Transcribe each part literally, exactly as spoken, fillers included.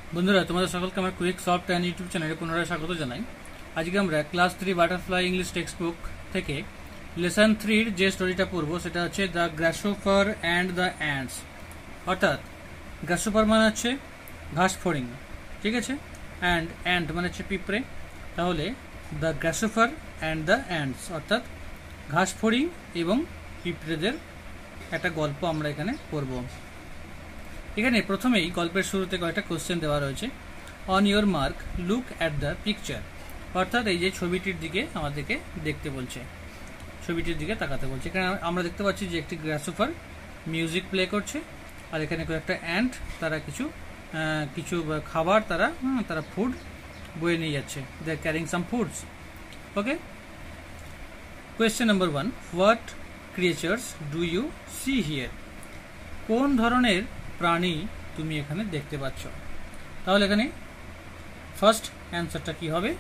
বন্ধুরা তোমাদের সকলকে আমার কুইক সফট অ্যান্ড ইউটিউব চ্যানেলে পুনরায় স্বাগত জানাই। আজকে আমরা class three butterfly English text book থেকে লেসন থ্রির যে স্টোরিটা পড়বো সেটা হচ্ছে the grasshopper and the ants. অর্থাৎ গ্রাসোফার মানে হচ্ছে ঘাস ফড়িং, ঠিক আছে, অ্যান্ড অ্যান্ট মানে হচ্ছে পিঁপড়ে। তাহলে the grasshopper and the ants অর্থাৎ ঘাস ফড়িং এবং পিঁপড়েদের একটা গল্প আমরা এখানে পড়ব। এখানে প্রথমেই গল্পের শুরুতে কয়েকটা কোশ্চেন দেওয়া রয়েছে। On your mark look at the picture, অর্থাৎ এই যে ছবিটির দিকে আমাদেরকে দেখতে বলছে, ছবিটির দিকে তাকাতে বলছে। এখানে আমরা দেখতে পাচ্ছি যে একটি গ্রাসোফার মিউজিক প্লে করছে, আর এখানে কয়েকটা অ্যান্ট তারা কিছু কিছু খাবার তারা তারা ফুড বয়ে নিয়ে যাচ্ছে। They are carrying some foods. Okay, question number one, what creatures do you see here? কোন ধরনের প্রাণী তুমি এখানে দেখতে পাচ্ছ? তাহলে এখানে ফার্স্ট অ্যান্সারটা কি হবে?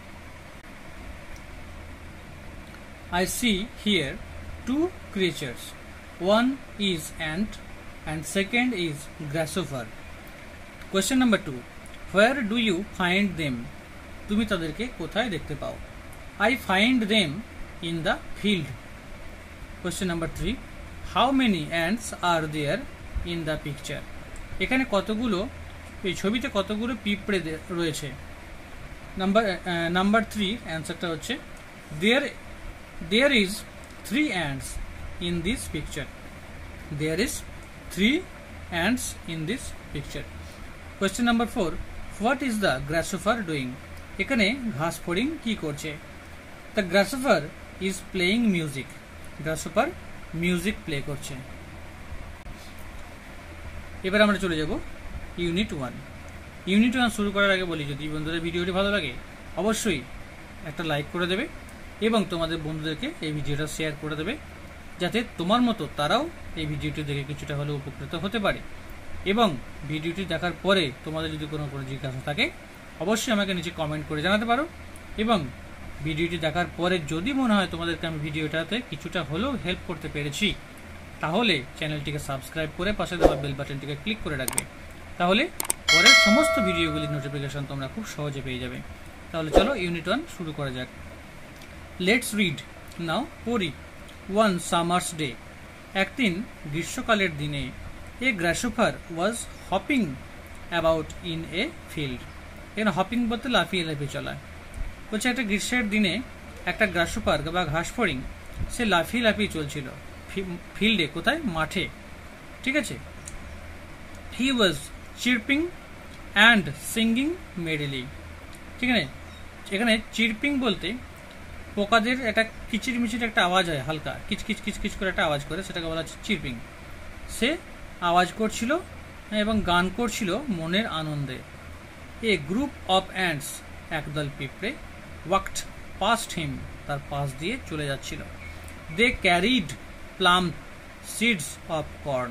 I see here two creatures. One is ant and second is grasshopper. Question number two, where do you find them? তুমি তাদেরকে কোথায় দেখতে পাও? I find them in the field. Question number three, how many ants are there in the picture? এখানে কতগুলো, এই ছবিতে কতগুলো পিঁপড়ে রয়েছে? নাম্বার নাম্বার থ্রি অ্যান্সারটা হচ্ছে there there is three ants in this picture. There is three ants in this picture. Question number four, what is the grasshopper doing? এখানে ঘাস ফড়িং কি করছে? The grasshopper is playing music. grasshopper music play করছে। এবার আমরা চলে যাব ইউনিট ওয়ান। ইউনিট ওয়ান শুরু করার আগে বলি, যদি বন্ধুদের ভিডিওটি ভালো লাগে অবশ্যই একটা লাইক করে দেবে এবং তোমাদের বন্ধুদেরকে এই ভিডিওটা শেয়ার করে দেবে, যাতে তোমার মতো তারাও এই ভিডিওটি দেখে কিছুটা হলেও উপকৃত হতে পারে। এবং ভিডিওটি দেখার পরে তোমাদের যদি কোনো কোনো জিজ্ঞাসা থাকে অবশ্যই আমাকে নিচে কমেন্ট করে জানাতে পারো। এবং ভিডিওটি দেখার পরে যদি মনে হয় তোমাদেরকে আমি ভিডিওটাতে কিছুটা হলেও হেল্প করতে পেরেছি, তাহলে চ্যানেলটিকে সাবস্ক্রাইব করে পাশে দেওয়া বেল বাটনটিকে ক্লিক করে রাখবে। তাহলে পরের সমস্ত ভিডিওগুলির নোটিফিকেশন তোমরা খুব সহজে পেয়ে যাবে। তাহলে চলো ইউনিট ওয়ান শুরু করা যাক। Let's read now. পড়ি। ওয়ান সামার্স ডে, একদিন গ্রীষ্মকালের দিনে, a grasshopper was hopping about in a field. এখানে হপিং বলতে লাফিয়ে লাফিয়ে চলা। বলছে একটা গ্রীষ্মের দিনে একটা গ্রাসোফার বা ঘাস ফড়িং সে লাফিয়ে লাফিয়ে চলছিল ফিল্ডে, কোথায়? মাঠে, ঠিক আছে। He was chirping and singing merrily. ঠিক আছে, এখানে চিরপিং বলতে পোকাদের একটা কিচির মিচির একটা আওয়াজ হয়, হালকা কিচকিচ কিচকিচ করে একটা আওয়াজ করে, সেটাকে বলা হচ্ছে চিরপিং। সে আওয়াজ করছিল এবং গান করছিল মনের আনন্দে। এ গ্রুপ অফ অ্যান্টস, একদল পিঁপড়ে, ওয়াকড পাস্ট হিম, তার পাশ দিয়ে চলে যাচ্ছিল। They carried plump seeds of corn.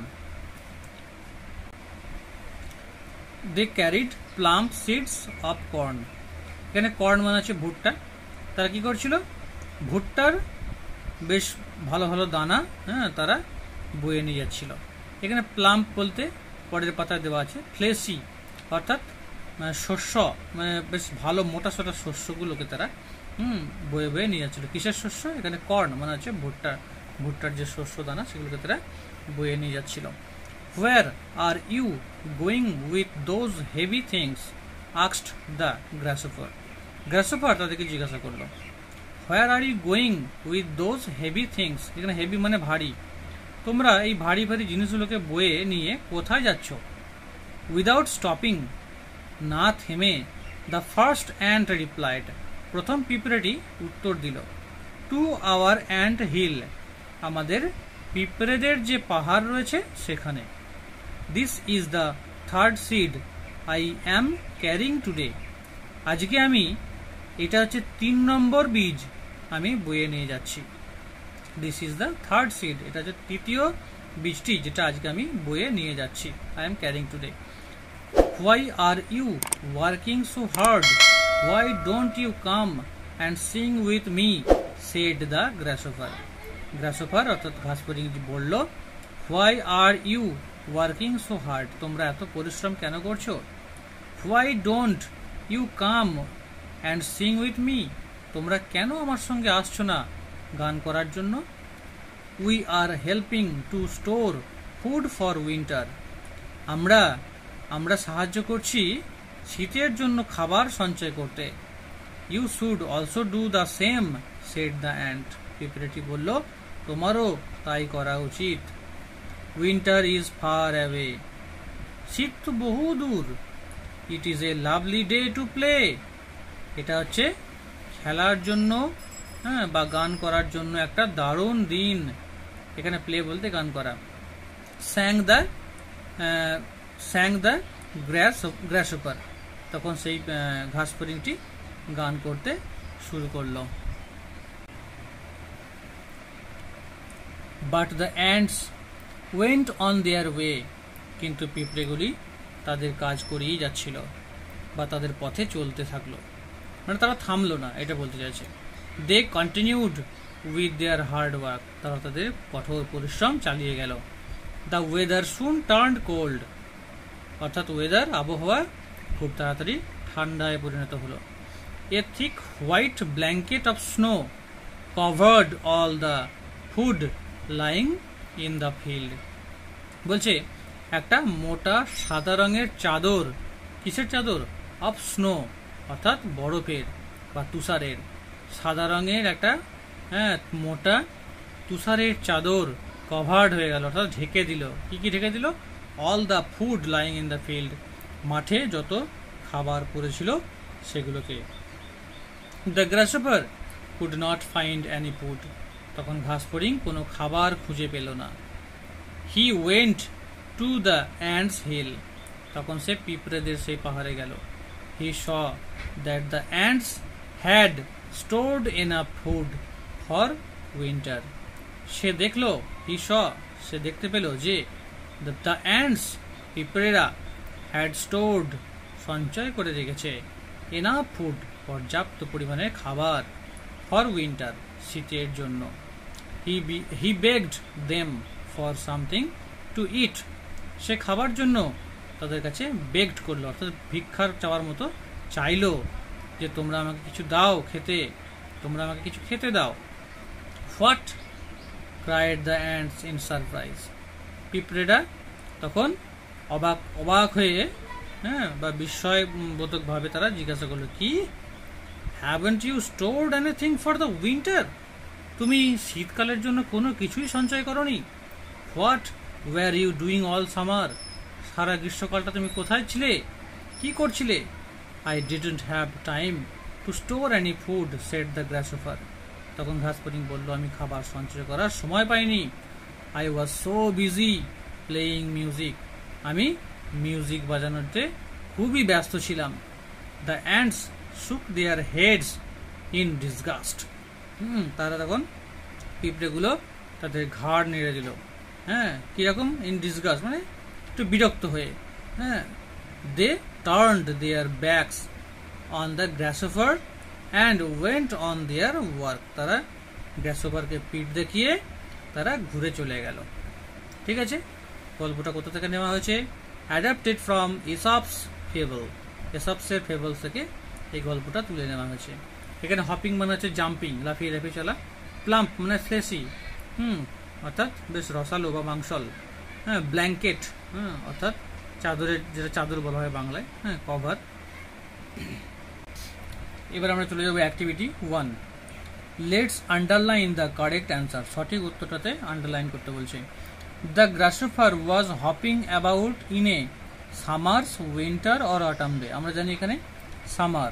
They carried plump seeds of corn. এখানে কর্ন মানে হচ্ছে ভুট্টা। তারা কি করছিল? ভুট্টার বেশ ভালো ভালো দানা হ্যাঁ তারা বয়ে নিয়ে যাচ্ছিল। এখানে প্লাম্প বলতে পরের পাতায় দেওয়া আছে ফ্লেসি, অর্থাৎ শস্য, মানে বেশ ভালো মোটা সোটা শস্যগুলোকে তারা হুম বয়ে বয়ে নিয়ে যাচ্ছিল। কিসের শস্য? এখানে কর্ন মানে হচ্ছে ভুট্টা, ভুট্টার যে শস্য দানা সেগুলোকে তারা বয়ে নিয়ে যাচ্ছিল। Where are you going with those heavy things asked the grasshopper. Grasshopper তাদেরকে জিজ্ঞাসা করলো, where are you going with those heavy things. এখানে হেভি মানে ভারী। তোমরা এই ভারী ভারী জিনিসগুলোকে বয়ে নিয়ে কোথায় যাচ্ছ? উইদাউট স্টপিং, না থেমে, দ্য ফার্স্ট অ্যান্ট রিপ্লাইড, প্রথম পিঁপড়েটি উত্তর দিল, টু আওয়ার অ্যান্ট হিল, আমাদের পিঁপড়েদের যে পাহাড় রয়েছে সেখানে। This is the third seed I am carrying today, আজকে আমি, এটা হচ্ছে তিন নম্বর বীজ আমি বয়ে নিয়ে যাচ্ছি। This is the third seed, এটা হচ্ছে তৃতীয় বীজটি যেটা আজকে আমি বয়ে নিয়ে যাচ্ছি। I am carrying today. Why are you working so hard? Why don't you come and sing with me? Said the grasshopper. Grasshopper অর্থাৎ ঘাস ফড়িং বলল, why are you working so hard, তোমরা এত পরিশ্রম কেন করছো? Why don't you come and sing with me, তোমরা কেন আমার সঙ্গে আসছো না গান করার জন্য? We are helping to store food for winter, আমরা আমরা সাহায্য করছি শীতের জন্য খাবার সঞ্চয় করতে। You should also do the same said the ant, পিঁপড়েটি বলল তোমারও তাই করা উচিত। উইন্টার ইজ ফার অ্যাওয়ে, শীত তো বহু দূর। It is a lovely day to play, এটা হচ্ছে খেলার জন্য হ্যাঁ বা গান করার জন্য একটা দারুণ দিন। এখানে প্লে বলতে গান করা। স্যাং দ্য স্যাং দ্য গ্রাস গ্রাসহপার, তখন সেই ঘাস ফড়িংটি গান করতে শুরু করলো। But the ants went on their way, কিন্তু পিঁপড়েগুলি তাদের কাজ করেই যাচ্ছিল বা তাদের পথে চলতে থাকলো, মানে তারা থামলো না, এটা বলতে চাইছে। They continued with their hard work, তারা তাদের কঠোর পরিশ্রম চালিয়ে গেল। The weather soon turned cold, অর্থাৎ ওয়েদার আবহাওয়া খুব তাড়াতাড়ি ঠান্ডায় পরিণত হলো। A thick white blanket of snow covered all the food lying in the field, বলছে একটা মোটা সাদা রঙের চাদর, কিসের চাদর? অফ স্নো, অর্থাৎ বরফের বা তুষারের। সাদা রঙের একটা হ্যাঁ মোটা তুষারের চাদর কভার্ড হয়ে গেল, অর্থাৎ ঢেকে দিল। কি কি ঢেকে দিল? All the food lying in the field, মাঠে যত খাবার পড়েছিল সেগুলোকে। The grasshopper could not find any food, তখন ঘাস ফড়িং কোনো খাবার খুঁজে পেল না। He went to the ants hill, তখন সে পিঁপড়েদের সেই পাহাড়ে গেল। He saw that the ants had stored enough food for winter, সে দেখলো হি স সে দেখতে পেল যে দ্য অ্যান্টস পিঁপড়েরা হ্যাড স্টোরড সঞ্চয় করে রেখেছে এনাফ ফুড পর্যাপ্ত পরিমাণের খাবার ফর উইন্টার শীতের জন্য। He he begged them for something to eat, সে খাবার জন্য তাদের কাছে বেগড করলো, অর্থাৎ ভিক্ষার চাওয়ার মতো চাইলো যে তোমরা আমাকে কিছু দাও খেতে, তোমরা আমাকে কিছু খেতে দাও। What cried the ants in surprise, পিঁপড়েরা তখন অবাক অবাক হয়ে হ্যাঁ বা বিস্ময়বোধকভাবে তারা জিজ্ঞাসা করলো, কি haven't you stored anything for the winter, তুমি শীতকালের জন্য কোনো কিছুই সঞ্চয় করনি? What were you doing all summer, সারা গ্রীষ্মকালটা তুমি কোথায় ছিলে, কি করছিলে? I didn't have time to store any food said the grasshopper, তখন ঘাস ফড়িং বলল আমি খাবার সঞ্চয় করার সময় পাইনি। I was so busy playing music, আমি মিউজিক বাজানোতে খুবই ব্যস্ত ছিলাম। The ants shook their heads in disgust, hmm তারা তখন পিঁপড়েগুলো তাদের ঘাড় নেড়ে দিল। হ্যাঁ কিরকম? ইন ডিসগাস্ট মানে একটু বিরক্ত হয়ে। হ্যাঁ they turned their backs on the grasshopper and went on their work, তারা গ্রাসহপারকে পিঠ দেখিয়ে তারা ঘুরে চলে গেল। ঠিক আছে, গল্পটা কোথা থেকে নেওয়া হয়েছে? অ্যাডাপ্টেড ফ্রম ইসপস ফেবল, ইসপসের ফেবল থেকে এই গল্পটা তুলে নেওয়া হয়েছে। এখানে হপিং মানে হচ্ছে জাম্পিং, লাফিয়ে লাফিয়ে চলা। প্লাম্প মানে ফ্লেসি, হুম অর্থাৎ বেশ রসালো বা মাংসল। হ্যাঁ ব্ল্যাঙ্কেট, হ্যাঁ অর্থাৎ চাদরের, যেটা চাদর বলা হয় বাংলায়, হ্যাঁ কভার। এবার আমরা চলে যাবো activity one. Let's underline the correct answer, সঠিক উত্তরটাতে আন্ডারলাইন করতে বলছে। The grasshopper was hopping about in a summer's winter or autumn day, আমরা জানি এখানে সামার।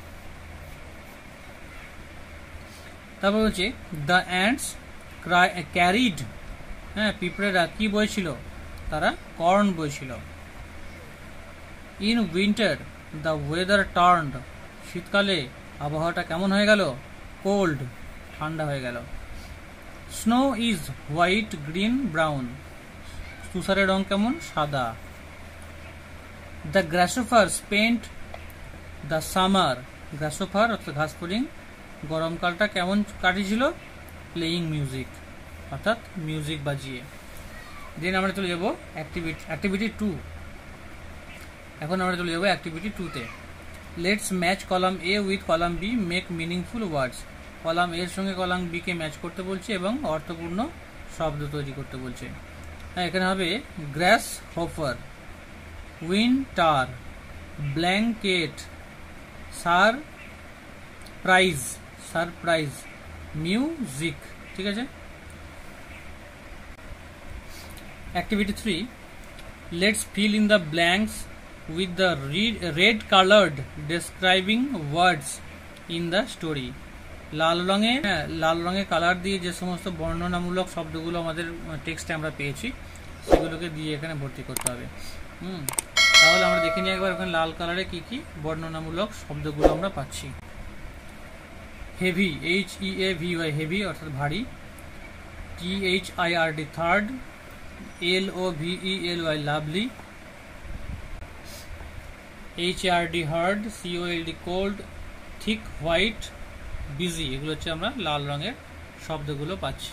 তারপর হচ্ছে দ্য অ্যান্টস ক্যারিড, হ্যাঁ পিঁপড়েরা কি বইছিল? তারা কর্ন বইছিল। In winter the weather turned, শীতকালে আবহাওয়াটা কেমন হয়ে গেল? কোল্ড, ঠান্ডা হয়ে গেল। Snow is white green brown, তুষারের রং কেমন? সাদা। The grasshopper spent the summer, grasshopper অর্থাৎ ঘাস ফড়িং গরমকালটা কেমন কাটিয়েছিল? প্লেয়িং মিউজিক, অর্থাৎ মিউজিক বাজিয়ে। দেন আমরা চলে যাব অ্যাক্টিভিটি অ্যাক্টিভিটি টু। এখন আমরা চলে যাবো অ্যাক্টিভিটি টুতে। Let's match column A with column B, make meaningful words. Column এর সঙ্গে কলাম বি কে ম্যাচ করতে বলছে এবং অর্থপূর্ণ শব্দ তৈরি করতে বলছে। হ্যাঁ, এখানে হবে grasshopper, winter, blanket, surprise, surprise, music. ঠিক আছে। Activity three, let's fill in the blanks with the red colored describing words in the story। লাল রঙে লাল রঙে কালার দিয়ে যে সমস্ত বর্ণনামূলক শব্দগুলো আমাদের টেক্সটে আমরা পেয়েছি সেগুলোকে দিয়ে এখানে ভর্তি করতে হবে। হুম তাহলে আমরা দেখে নিই একবার ওখানে লাল কালারে কি কি বর্ণনামূলক শব্দগুলো আমরা পাচ্ছি। Heavy, H E A V Y, heavy অর্থাৎ ভারী। T H I R D, third. L O V E L Y, lovely. H A R D, hard. C O L D, cold. Thick, white, busy. এগুলো হচ্ছে আমরা লাল রঙের শব্দগুলো পাচ্ছি।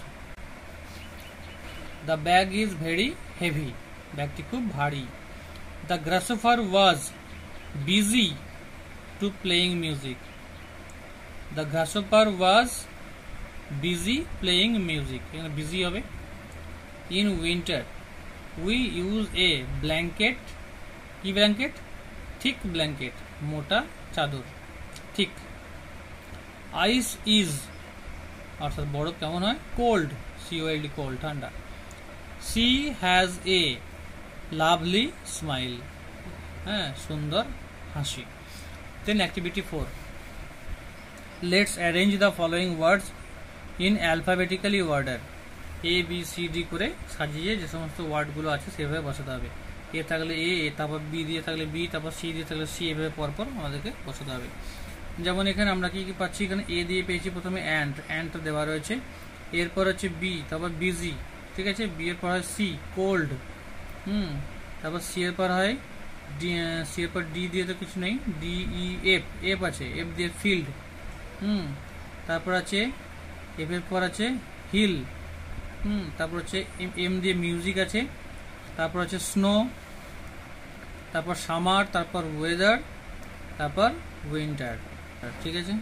The bag is very heavy, ব্যাগটি খুব ভারী। The grasshopper was busy to playing music, the grasshopper was busy playing music, এখানে বিজি হবে। In winter we use a blanket, কি ব্ল্যাঙ্কেট? থিক ব্ল্যাঙ্কেট, মোটা চাদর, থিক। আইস ইজ অর্থাৎ বরফ কেমন হয়? কোল্ড, সিওএলডি, কোল্ড, ঠান্ডা। She has a lovely smile, হ্যাঁ সুন্দর হাসি। Then activity four, let's arrange the following words in alphabetically order. A B C D করে সাজিয়ে যে সমস্ত ওয়ার্ডগুলো আছে সেভাবে বসাতে হবে। এ থাকলে এ, তারপর বি দিয়ে থাকলে বি, তারপর সি দিয়ে থাকলে সি, এভাবে পরপর আমাদেরকে বসাতে হবে। যেমন এখানে আমরা কি কি পাচ্ছি? এখানে এ দিয়ে পেয়েছি প্রথমে অ্যান্ড, অ্যান্ড দেওয়া রয়েছে। এরপর হচ্ছে বি, তারপর বিজি, ঠিক আছে। বি এর পর হয় সি, কোল্ড। হুম তারপর সি এর পর হয় ডি, সি এর পর ডি দিয়ে তো কিছু নেই, ডি ই এফ, এফ আছে, এফ দিয়ে ফিল্ড। হুম তারপর আছে এফ এর পর আছে হিল। হুম তারপর হচ্ছে এম দিয়ে মিউজিক আছে। তারপর হচ্ছে স্নো, তারপর সামার, তারপর ওয়েদার, তারপর উইন্টার। ঠিক আছে।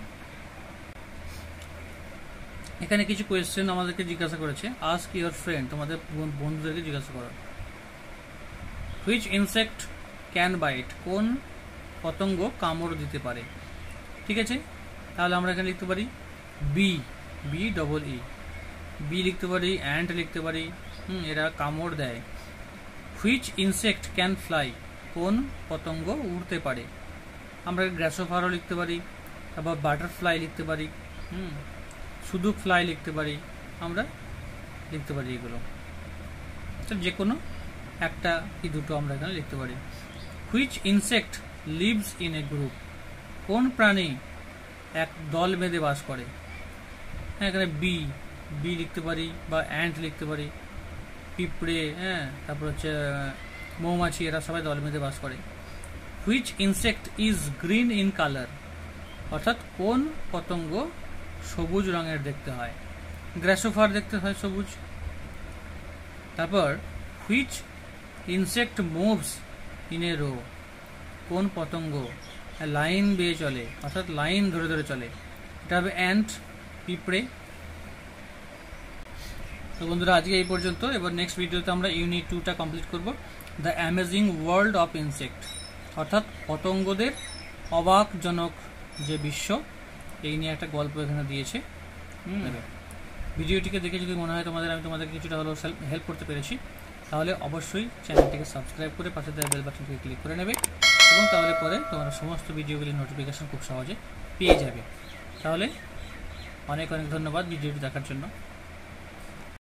এখানে কিছু কোয়েশ্চেন আমাদেরকে জিজ্ঞাসা করেছে। আস্ক ইউর ফ্রেন্ড, তোমাদের বন্ধুদেরকে জিজ্ঞাসা করো। হুইচ ইনসেক্ট ক্যান বাইট, কোন পতঙ্গ কামড় দিতে পারে? ঠিক আছে। তাহলে আমরা এখানে লিখতে পারি B, B double E, B লিখতে পারি, অ্যান্ট লিখতে পারি। হুম এরা কামড় দেয়। হুইচ ইনসেক্ট ক্যান ফ্লাই, কোন পতঙ্গ উড়তে পারে? আমরা গ্রাসোফারও লিখতে পারি, তারপর বাটারফ্লাই লিখতে পারি, হুম শুধু ফ্লাই লিখতে পারি, আমরা লিখতে পারি এগুলো। যে কোনো একটা কি দুটো আমরা এখানে লিখতে পারি। Which insect lives in a group, কোন প্রাণী এক দল বেঁধে বাস করে? হ্যাঁ এখানে বি, বি লিখতে পারি বা অ্যান্ট লিখতে পারি, পিঁপড়ে, হ্যাঁ তারপর হচ্ছে মৌমাছি, এরা সবাই দল বেঁধে বাস করে। Which insect is green in colour, অর্থাৎ কোন পতঙ্গ সবুজ রঙের দেখতে হয়? গ্রাসোফার দেখতে হয় সবুজ। তারপর which insect moves in a row, কোন পতঙ্গ লাইন বেয়ে চলে, অর্থাৎ লাইন ধরে ধরে চলে? এটা হবে অ্যান্ট, পিঁপড়ে। তো বন্ধুরা আজকে এই পর্যন্ত। এবার নেক্সট ভিডিওতে আমরা ইউনিট টুটা কমপ্লিট করব, the amazing world of insect, অর্থাৎ পতঙ্গদের অবাকজনক যে বিশ্ব, এই নিয়ে একটা গল্প এখানে দিয়েছে। ভিডিওটিকে দেখে যদি মনে হয় তোমাদের আমি তোমাদের কিছুটা হলেও হেল্প করতে পেরেছি, তাহলে অবশ্যই চ্যানেলটিকে সাবস্ক্রাইব করে পাশে দেওয়া বেল বাটনটিকে ক্লিক করে নেবে, এবং তাহলে পরে তোমরা সমস্ত ভিডিওগুলির নোটিফিকেশন খুব সহজে পেয়ে যাবে। তাহলে অনেক অনেক ধন্যবাদ ভিডিওটি দেখার জন্য।